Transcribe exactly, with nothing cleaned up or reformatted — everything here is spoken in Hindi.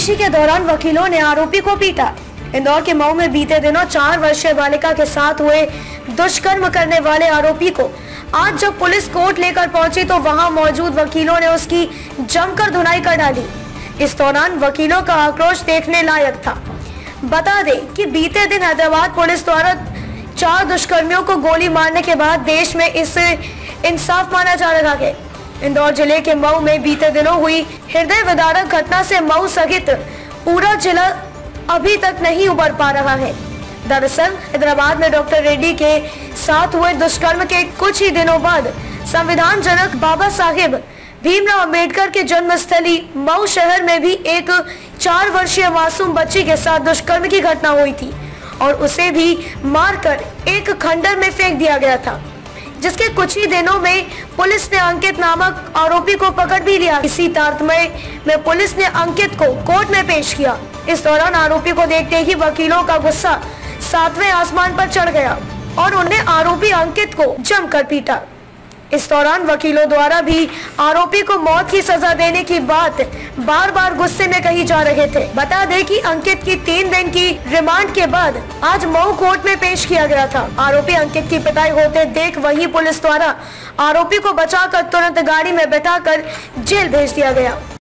पेशी के दौरान वकीलों ने आरोपी को पीटा। इंदौर के मऊ में बीते दिनों चार वर्षीय बालिका के साथ हुए दुष्कर्म करने वाले आरोपी को आज जब पुलिस कोर्ट लेकर पहुंची तो वहां मौजूद वकीलों ने उसकी जमकर धुनाई कर डाली। इस दौरान वकीलों का आक्रोश देखने लायक था। बता दें कि बीते दिन हैदराबाद पुलिस द्वारा चार दुष्कर्मियों को गोली मारने के बाद देश में इसे इंसाफ माना जा रहा है। इंदौर जिले के मऊ में बीते दिनों हुई हृदय विदारक घटना से मऊ सहित पूरा जिला अभी तक नहीं उबर पा रहा है। दरअसल हैदराबाद में डॉक्टर रेड्डी के साथ हुए दुष्कर्म के कुछ ही दिनों बाद संविधान जनक बाबा साहेब भीमराव अंबेडकर के जन्मस्थली मऊ शहर में भी एक चार वर्षीय मासूम बच्ची के साथ दुष्कर्म की घटना हुई थी और उसे भी मारकर एक खंडर में फेंक दिया गया था, जिसके कुछ ही दिनों में पुलिस ने अंकित नामक आरोपी को पकड़ भी लिया। इसी तारतम्य में पुलिस ने अंकित को कोर्ट में पेश किया। इस दौरान आरोपी को देखते ही वकीलों का गुस्सा सातवें आसमान पर चढ़ गया और उन्हें आरोपी अंकित को जमकर पीटा। इस दौरान वकीलों द्वारा भी आरोपी को मौत की सजा देने की बात बार बार गुस्से में कही जा रहे थे। बता दें कि अंकित की तीन दिन की रिमांड के बाद आज मऊ कोर्ट में पेश किया गया था। आरोपी अंकित की पिटाई होते देख वही पुलिस द्वारा आरोपी को बचाकर तुरंत गाड़ी में बैठाकर जेल भेज दिया गया।